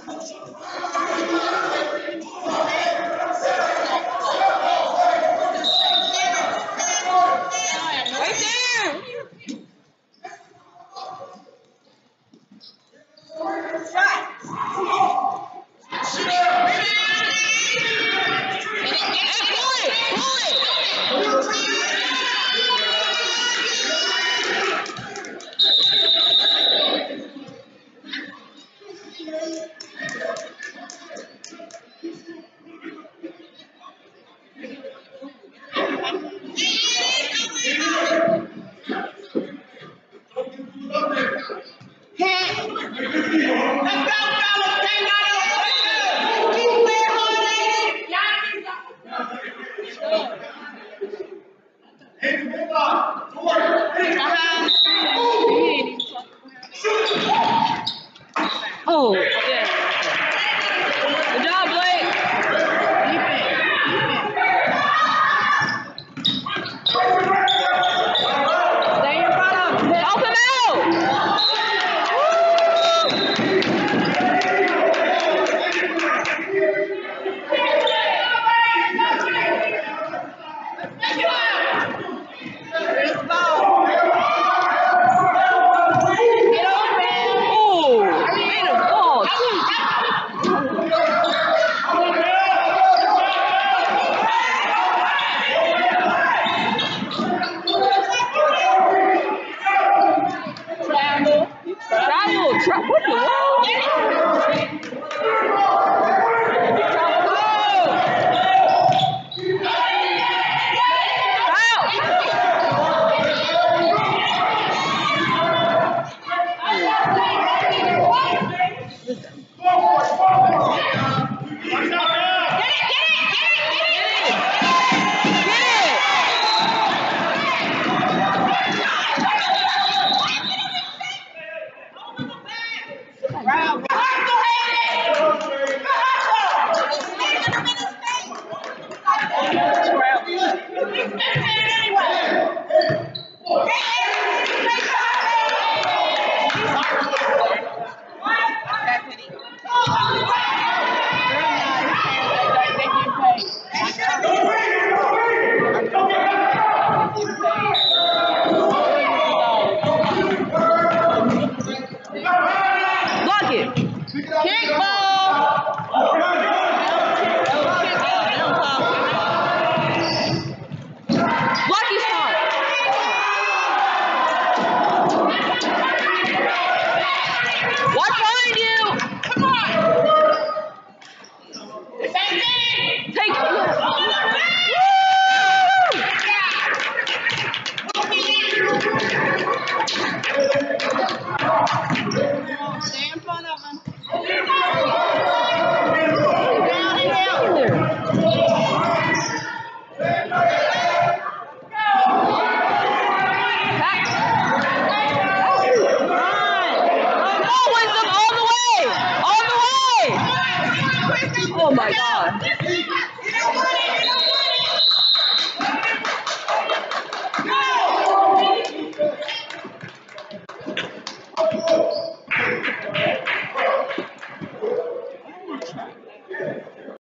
Right there. Oh, yeah. Good job, Blake. Stay in front of him. Help him out. Here's the ball. Get open. Oh, made a ball. Travel. What the world? Block it. Kick ball. Block his part. Watch behind you. Come on. Take it. Stay in front of him. Down and out there. Oh my God.